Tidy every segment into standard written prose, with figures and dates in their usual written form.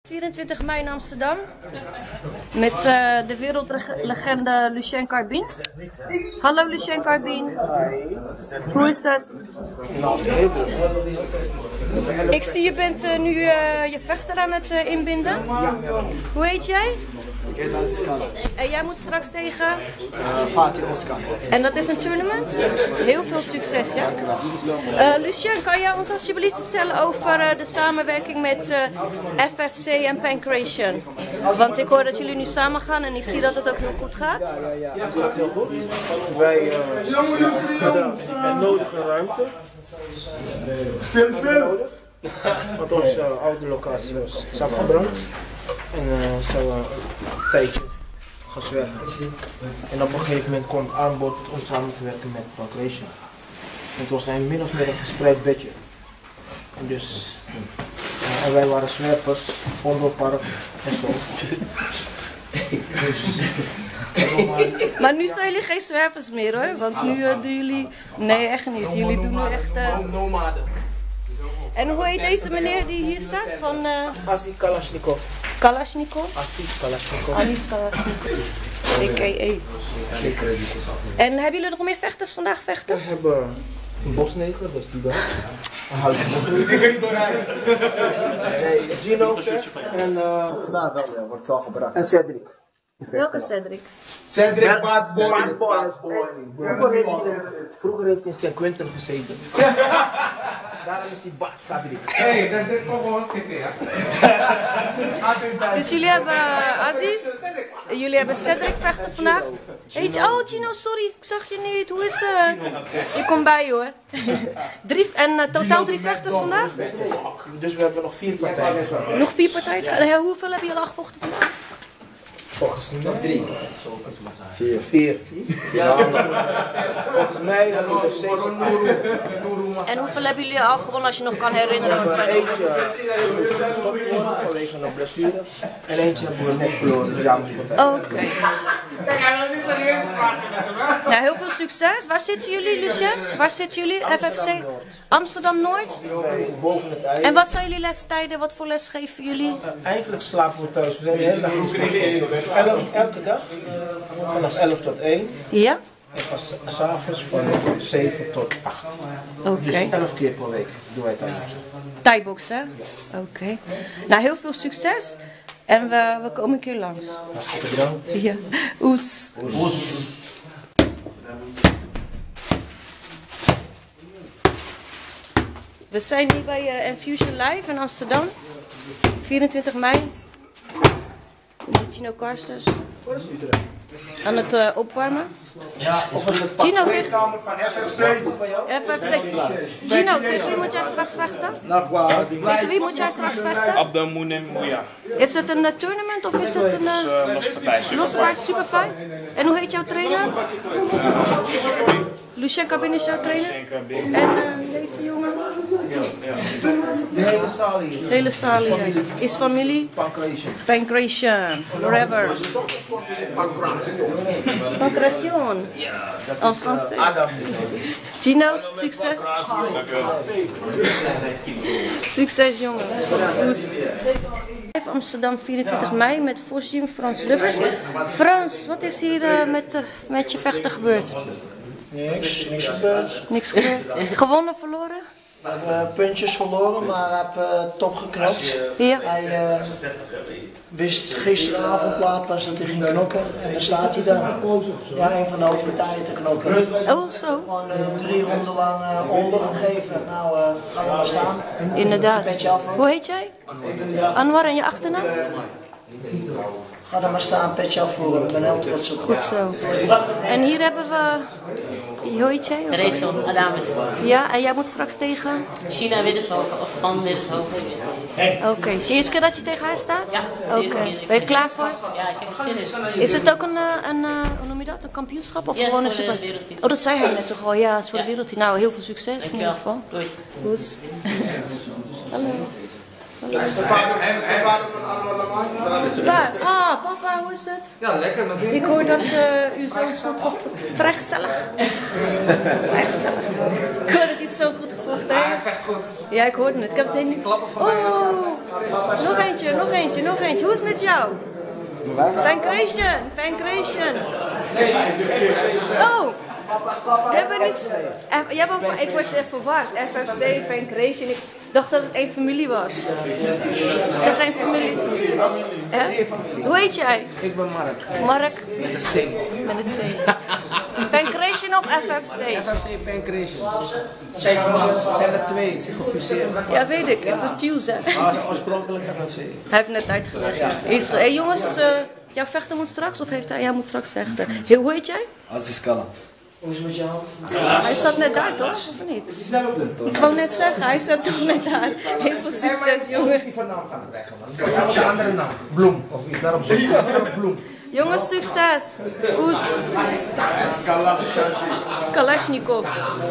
24 mei in Amsterdam met de wereldlegende Lucien Carbien. Hallo Lucien Carbien. Hoe is het? Ik zie je bent nu je vechter aan het inbinden. Hoe heet jij? Ik heet Aziz Khan. En jij moet straks tegen? Fatih Oskan. En dat is een tournament? Heel veel succes, ja? Lucien, kan jij ons alsjeblieft vertellen over de samenwerking met FFC en Pancration? Want ik hoor dat jullie nu samen gaan en ik zie dat het ook heel goed gaat. Ja, het gaat heel goed. Wij hebben de nodige ruimte. Veel nodig. Want onze oude locatie is afgebrand. En zijn we een tijdje gezwerven. En op een gegeven moment kwam het aanbod om samen te werken met Pancration. Het was een min of meer een gespreid bedje. En dus, en wij waren zwervers, Vondelpark en zo. Dus, maar nu zijn jullie geen zwervers meer hoor, want nu doen jullie... Nee, echt niet. Jullie doen nu echt... En hoe heet deze meneer die hier staat? Van... Aziz Kalashnikov. Kalashnikov? Aziz Kalashnikov. Aziz Kalashnikov. A.k.a. En hebben jullie nog meer vechters vandaag vechten? We hebben een bosneger, dat is die daar. Gino en wordt al gebracht. en Cedric. Welke Cedric? Cedric Bad Boy. Vroeger heeft hij in St. Quentin gezeten. Daarom is hij Bad Cedric. Hey, dat is gewoon Dus jullie hebben Aziz, jullie hebben Cedric vechten vandaag. Heet je, oh Gino, sorry, ik zag je niet, hoe is het? Ik kom bij je hoor. Totaal 3 vechters vandaag? Dus we hebben nog 4 partijen. Nog 4 partijen? Hoeveel hebben jullie al gevochten vandaag? Volgens mij 3. 4. Ja, volgens mij hebben we er 7. En hoeveel hebben jullie al gewonnen als je nog kan herinneren? Want zijn Eentje gestopt worden vanwege een blessure. En eentje hebben we net verloren. Ja, oké. Nou, heel veel succes. Waar zitten jullie, Lucien? Waar zitten jullie? FFC? Amsterdam-Noord? boven het ei. En wat zijn jullie lestijden? Wat voor les geven jullie? Eigenlijk slapen we thuis. We zijn de hele dag in sportschool. Elke dag vanaf 11 tot 1. Ja? En s'avonds van 7 tot 8. Oké. Dus 11 keer per week doen wij thuis. Thai-box, hè? Oké. Nou, heel veel succes. En we komen een keer langs. Hartstikke bedankt. Ja. Oes. We zijn hier bij Infusion Live in Amsterdam. 24 mei. Met Gino Karsters. Aan het opwarmen. Ja, Gino, tegen van FFC. FFC. Gino, tegen wie moet jij straks vechten? Tegen wie moet jij straks vechten? Abdel Mouya. Is het een tournament of is het een Losse partij. losse partij, superfight? En hoe heet jouw trainer? Lucien Carbien is jouw trainer? En deze jongen? De hele zaal hier. De hele zaal hier. Is familie? Pancration. Pancration. Forever. Pancration. En français. Adam. Gino, succes. Succes jongen. Amsterdam 24 mei met Vosjim Frans Lubbers. Frans, wat is hier met je vechter gebeurd? Niks gebeurd. Niks gebeurd? Gewonnen, verloren? Puntjes verloren, maar hij heeft top geknokt. Ja. Hij wist gisteravond laat pas dat hij ging knokken en dan staat hij daar. Ja, een van de hoofdpartijen te knokken. Oh, zo. Gewoon 3 ronden lang ondergegeven. Nou, gaan we maar staan. Inderdaad. Petje af. Hoe heet jij? Anwar en je achternaam? Ga er maar staan, petje af voor. Ik ben heel trots op. Goed zo. En hier hebben we... Hoe heet jij? Rachel Adames. Ja, en jij moet straks tegen? China Widdershoven of van Widdershoven. Oké, is het de eerste keer dat je tegen haar staat? Ja, Oké. eerste keer. Ben je klaar voor? Ja, ik heb er zin in. Is het ook hoe noem je dat? Een kampioenschap? Of Ja, gewoon een is voor super... de wereldtitel. Oh, dat zei hij net toch al. Ja, het is voor de wereldtitel. Nou, heel veel succes in ieder geval. Doei. Hoes. Hallo. Hij is de vader van allemaal. Waar? Ah, papa, hoe is het? Ja, lekker natuurlijk. Ik hoor dat uw zoon zo vrij gezellig. Vrij gezellig. Ik hoor dat hij zo goed gevoeld Wacht even. Ja, ik hoorde het. Ik heb het helemaal niet... Oh, nog eentje. Hoe is het met jou? Pancration. Oh, ik word even verward. FFC, Pancration. Ik dacht dat het één familie was. Is dat geen familie? Hoe heet jij? Ik ben Mark. Mark? Met een C. Pancration of FFC? FFC Pancration. Zijn er twee, ze gefuseerd. Ja, weet ik. Het is een fuse, hè? Oorspronkelijk FFC. Hij heeft net uitgelegd. Hey, jongens, jouw vechter moet straks, of jij moet straks vechten. Hoe heet jij? Aziz Kalam. Hij zat net daar, toch? Of niet? Ik wou net zeggen, hij zat toch net daar. Heel veel succes, jongens. Die van naam gaan krijgen, man. De andere naam. Bloem. Of iets daarop. Bloem. Jongens, succes. Oes. Kalashnikov.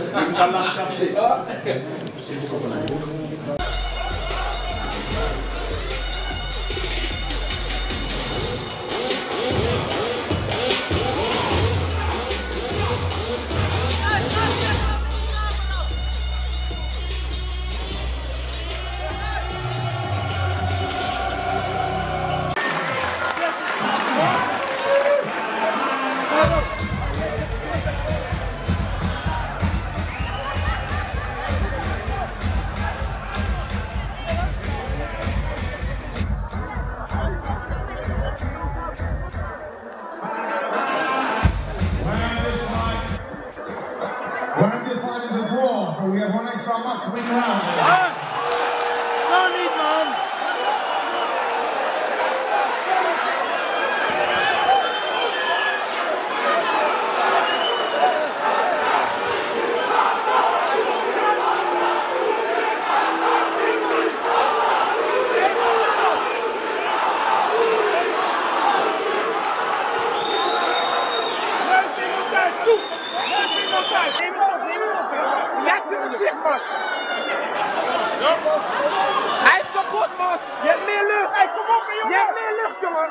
Hij is kapot, Mas. Je hebt meer lucht. Hey, kom op, jongen. Je hebt meer lucht, jongen.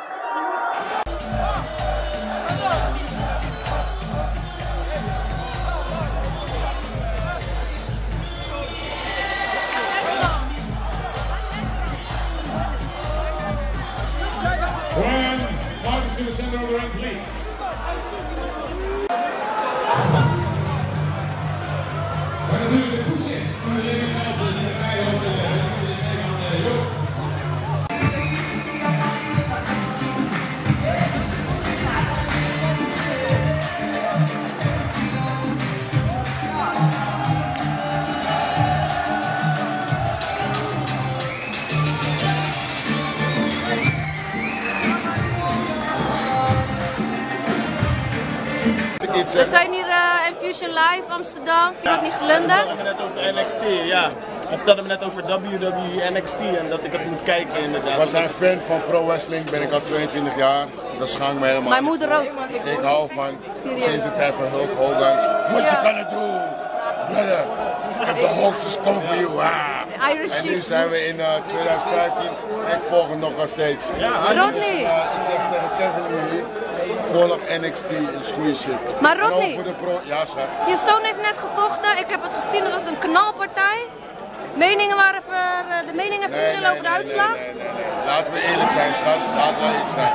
We zijn hier in Fusion Live Amsterdam. Ik had niet glunderd. We net over NXT, ja. Hij vertelde me net over WWE NXT en dat ik het moet kijken inderdaad. Ik was een fan van pro wrestling, ben ik al 22 jaar. Dat schaam me helemaal. Mijn moeder ook. Ik hou van sinds de tijd van Hulk Hogan. What you gonna do, brother? If the hoaxes come for you. Ah. En nu zijn we in 2015 en ik volg het nog steeds. Rodney! Ik zeg tegen Kevin hier, volg NXT is goede shit. Maar Rodney, en over de ja, schat. Je zoon heeft net gevochten. Ik heb het gezien, het was een knalpartij. Meningen waren de meningen verschillen over de uitslag? Nee. Laten we eerlijk zijn, schat. Laten we eerlijk zijn.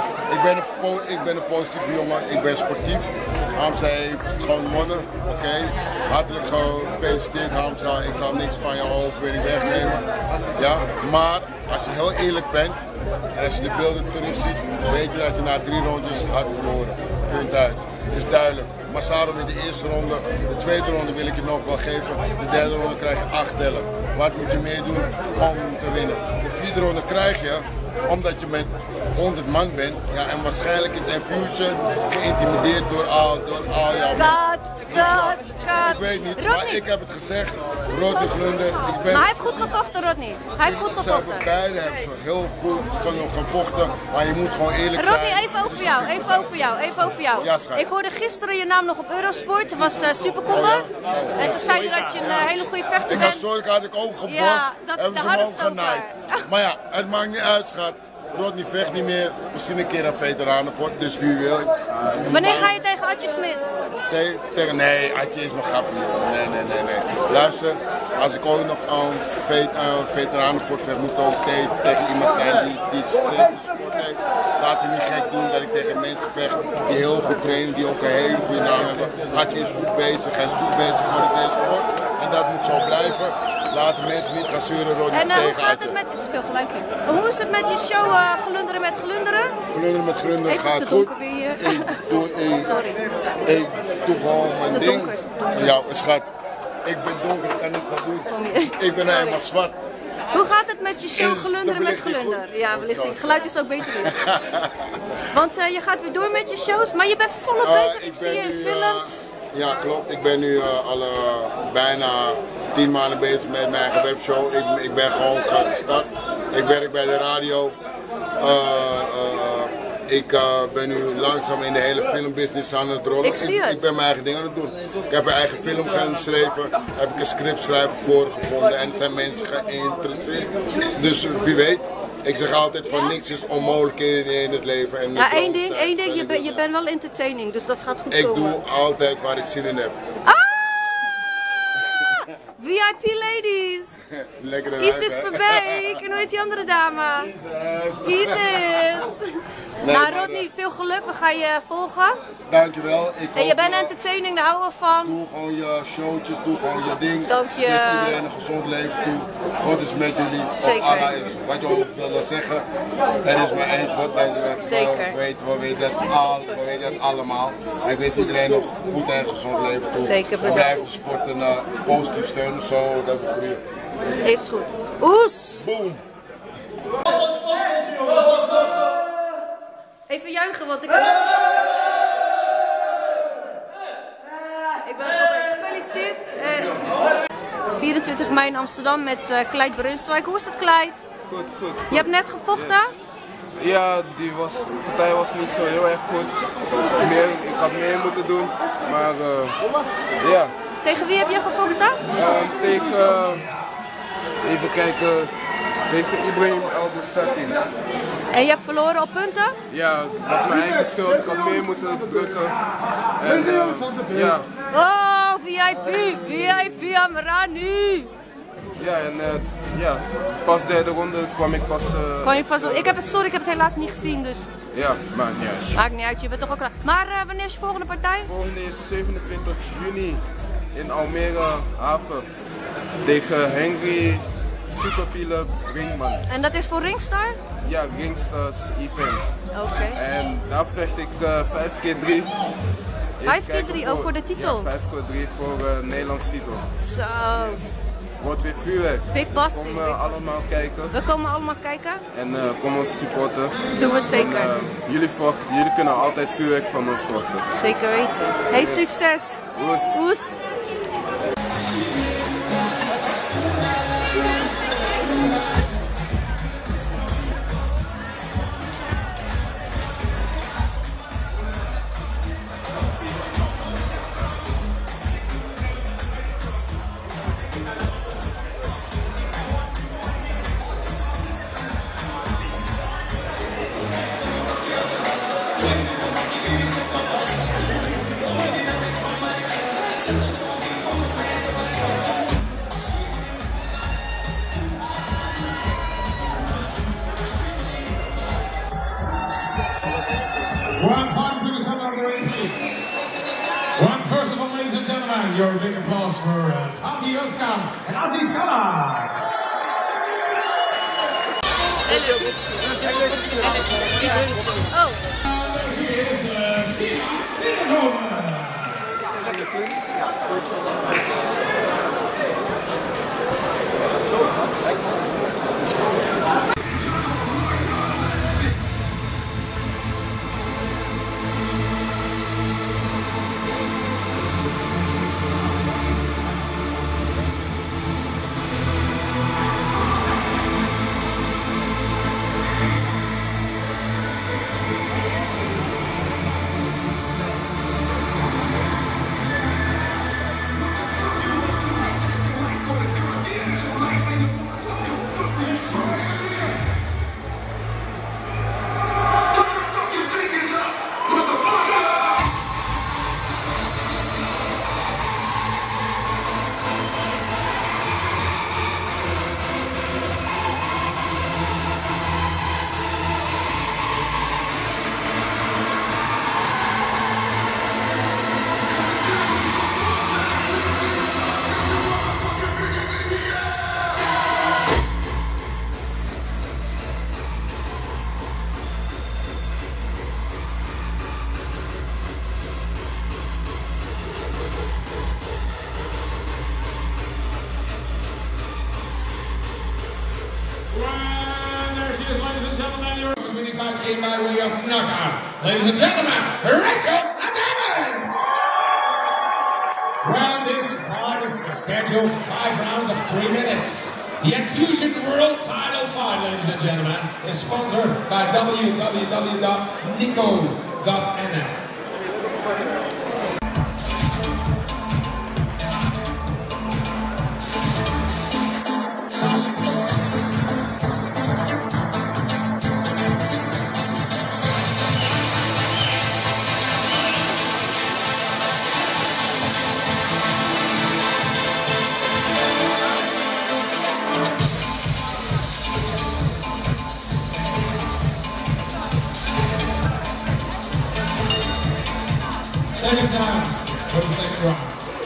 Ik ben een positieve jongen. Ik ben sportief. Hamza heeft gewoon gewonnen. Oké. Hartelijk gefeliciteerd, Hamza. Ik zal niks van je hoofd weer wegnemen. Ja. Maar als je heel eerlijk bent en als je de beelden terugziet, weet je dat je na 3 rondjes had verloren. Punt uit. Is duidelijk. Massaro in de eerste ronde, de tweede ronde wil ik je nog wel geven. De derde ronde krijg je 8 tellen. Wat moet je meer doen om te winnen? De vierde ronde krijg je omdat je met 100 man bent. Ja, en waarschijnlijk is Infusion geïntimideerd door al jouw mensen. Ik weet niet, Rodney. maar ik heb het gezegd. Rodney Glunder. Maar hij heeft goed gevochten, Rodney. Hij heeft goed gevochten. Beide hebben ze heel goed gevochten, maar je moet gewoon eerlijk zijn. Rodney, even over jou. Ja, schat. Ik hoorde gisteren je naam nog op Eurosport. Het was Supercombat. En ze zeiden dat je een hele goede vechter Ik bent. had ik ook gebost. Ja, hebben daar ze hadden me ze ook het over. genaaid. Maar ja, het maakt niet uit, schat. Rodney vecht niet meer. Misschien een keer een veteranenport, dus wie wil. Wanneer ga je tegen Adje Smit? Nee, Adje is mijn grapje. Nee. Luister, als ik ooit nog een veteranenport vecht, moet ik ook tegen iemand zijn die het streeft. Laat je niet gek doen dat ik tegen mensen vecht die heel goed trainen, die ook een hele goede naam hebben. Adje is goed bezig, hij is goed bezig voor deze sport. En dat moet zo blijven. Laat de mensen niet gaan zeuren, Rodney, En tegen hoe gaat Adje. het met... Is veel gelijk in. Hoe is het met je show Glunderen met Glunderen? Glunderen met Glunderen Even gaat te goed. donker weer. Sorry. Ik doe gewoon mijn te ding. donker, is te donker. Ja, schat. Ik ben donker, ik kan niks aan doen. Ik ben helemaal zwart. Hoe gaat het met je show Is de Glunderen met belichting Glunder? goed? Ja, belichting. Het geluid is ook beter nu. Want je gaat weer door met je shows, maar je bent volop bezig. Ik zie je in films. Ja, klopt. Ik ben nu al bijna 10 maanden bezig met mijn eigen webshow. Ik ben gewoon gestart. Ik werk bij de radio. Ik ben nu langzaam in de hele filmbusiness aan het rollen. Ik zie het. Ik ben mijn eigen ding aan het doen. Ik heb een eigen film geschreven, heb ik een scriptschrijver voor gevonden en er zijn mensen geïnteresseerd. Dus wie weet, ik zeg altijd van niks is onmogelijk in het leven. En Ja, één ding, je bent wel entertaining, dus dat gaat goed ik komen. doe altijd waar ik zin in heb. VIP ladies! Lekkere Isis wijf, is hè? voorbij, en hoe heet die andere dame? Isis! Nee, Nou maar, Rodney, veel geluk, we gaan je volgen. Dankjewel. En je bent entertaining, daar houden we van. Doe gewoon je showtjes, doe gewoon je ding. Dank je. Dus iedereen een gezond leven toe. God is met jullie. Zeker. Allah is wat je ook wilde zeggen. Er is maar één God. Zeker. We weten het allemaal. Maar ik wens iedereen nog goed en gezond leven toe. Zeker, bedankt. Blijf de sport een positief steunen, zo dat we groeien. Is goed. Oes! Boom! Even juichen, want ik ben gefeliciteerd. 24 mei in Amsterdam met Clyde Brunswijk. Hoe is het, Clyde? Goed. Je hebt net gevochten? Ja, de partij was niet zo heel erg goed. Ik had meer moeten doen, maar ja. Tegen wie heb je gevochten? Tegen, even kijken, tegen Ibrahim El Boustati. En je hebt verloren op punten? Ja, dat was mijn eigen schuld. Ik had meer moeten drukken. En ja. Oh, VIP Amrani! Ja, en ja, pas derde ronde kwam ik pas... Ik heb het helaas niet gezien, dus Ja, maakt niet uit. maakt niet uit, je bent toch ook klaar. Maar wanneer is je volgende partij? Volgende is 27 juni in Almere Haven tegen Henry Superpiele Ringman. En dat is voor Ringstar? Ja, Ringstars event. Oké. En daar vecht ik 5x3. 5x3, ook voor de titel? Ja, 5x3 voor Nederlands titel. Zo. Wordt weer vuurwerk. Big Dus Bossy, kom big- allemaal kijken We komen allemaal kijken. en kom ons supporten. Doen we zeker. En, jullie kunnen altijd vuurwerk van ons verwachten. Zeker weten. Hey, succes! Oes. Oes! One point to the center of the ring. One first of all, ladies and gentlemen, your big applause for Fatih Özkan and Aziz Kala. in by way of knockout. Ladies and gentlemen, Rachel and Diamond! Well, this fight is scheduled 5 rounds of 3 minutes. The Enfusion World Title Fight, ladies and gentlemen, is sponsored by www.nico.nl. Second time for the second round.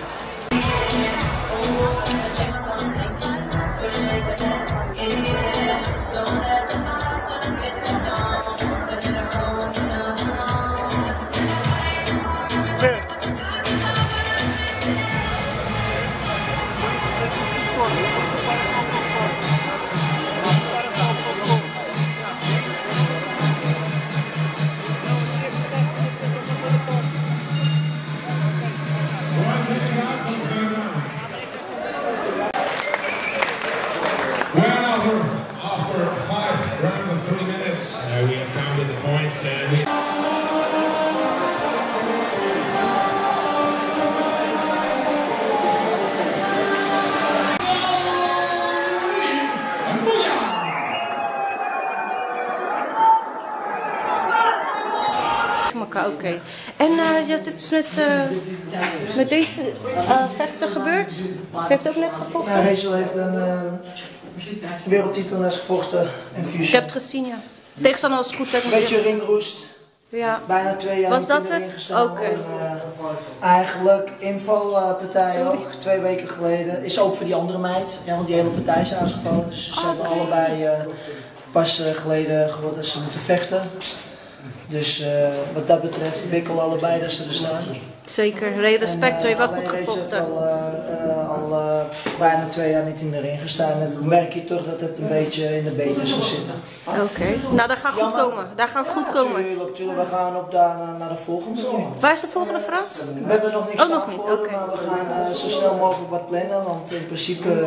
Well, after 5 rounds of 3 minutes, we have counted the points and we... Oké. En dit is met deze vechter gebeurd. Ze heeft ook net gevochten. Ja, Rachel heeft een wereldtitel net gevochten in Fusion. Ik heb het gezien, ja. Tegenstander was goed. Een beetje ringroest. Ja. Bijna 2 jaar was dat in de ring het? gestaan. Oké. Eigenlijk invalpartij ook 2 weken geleden. Is ook voor die andere meid. Ja, want die hele partij is aangevallen. Dus ze hebben allebei pas geleden gehoord dat ze moeten vechten. Dus wat dat betreft wikkel allebei dat ze er staan. Zeker, respect, je hebt wel goed gevochten. Ik heb al bijna 2 jaar niet in de ring gestaan. En dan merk je toch dat het een beetje in de benen is gaan zitten. Oké, nou dat gaat goed komen. Daar gaat goed komen. Tuurlijk, we gaan op naar de volgende. Waar is de volgende Frans? We hebben nog niks nog niet, oké. maar we gaan zo snel mogelijk wat plannen. Want in principe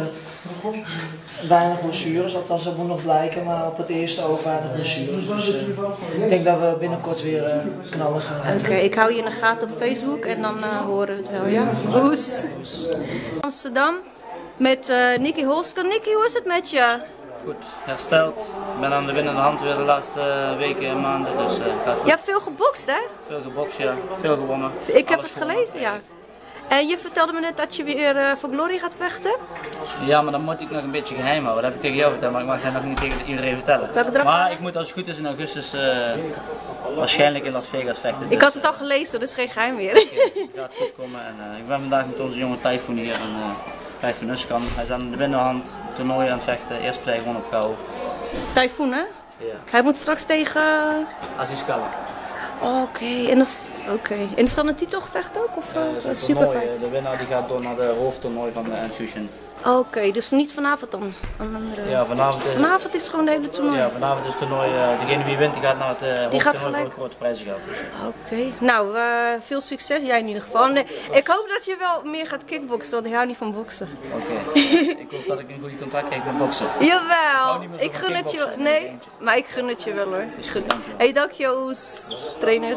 weinig blessures, althans dat moet nog blijken. Maar op het eerste ook weinig blessures. Dus ik denk dat we binnenkort weer knallen gaan. Oké, ik hou je in de gaten op Facebook en dan horen we het wel, ja? Oes. Amsterdam met Nicky Holsker. Nicky, hoe is het met je? Goed, hersteld. Ik ben aan de winnende hand weer de laatste weken en maanden, dus gaat goed. Je hebt veel gebokst, hè? Veel gebokst, ja. Veel gewonnen. Ik heb het gelezen, ja. En je vertelde me net dat je weer voor Glory gaat vechten? Ja, maar dan moet ik nog een beetje geheim houden. Dat heb ik tegen jou verteld, maar ik mag dat nog niet tegen iedereen vertellen. Maar ik moet als het goed is in augustus waarschijnlijk in Las Vegas vechten. Dus. Ik had het al gelezen, dus geen geheim meer. Het gaat goed komen en ik ben vandaag met onze jonge Typhoon hier. Typhoon Özkan. Hij is aan de binnenhand toernooi aan het vechten. Eerste partij gewoon op kou. Typhoon, hè? Ja. Hij moet straks tegen... Aziz Kala. Oké, en is dat een titelgevecht ook? Of superfight? De winnaar die gaat door naar de hoofdtoernooi van de Enfusion. Oké, dus niet vanavond dan? Ja, vanavond is het gewoon de hele toernooi? Ja, vanavond is het toernooi. Degene die wint, die gaat naar het hoofdtoernooi voor het grote prijzengeld. Dus. Oké, nou veel succes jij in ieder geval. Nee, ik hoop dat je wel meer gaat kickboksen, want ik hou niet van boksen. Oké. Ik hoop dat ik een goede contract krijg met boksen. Jawel, ik gun het je. Nee, maar ik gun het je wel hoor. Hey, dank je Oes, trainers.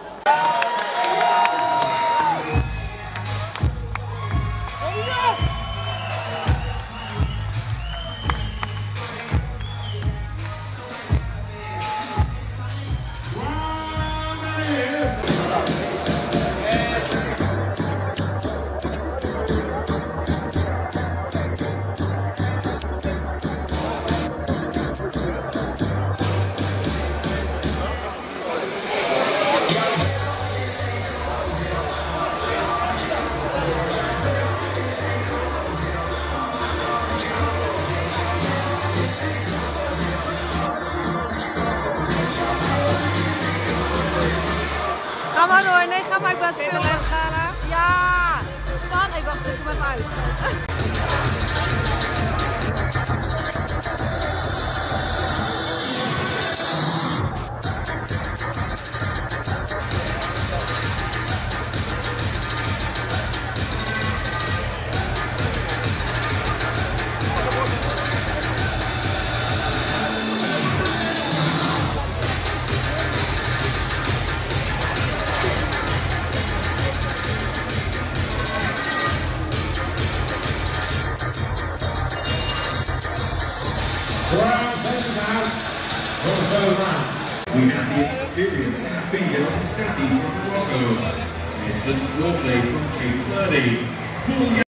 Ga maar door, nee, ga maar, ik ben het filmen. Ja, spannend, ik wacht, ik kom even uit. we have the experienced Fabio Scatti from Morocco. Vincent Forte from Cape Verde.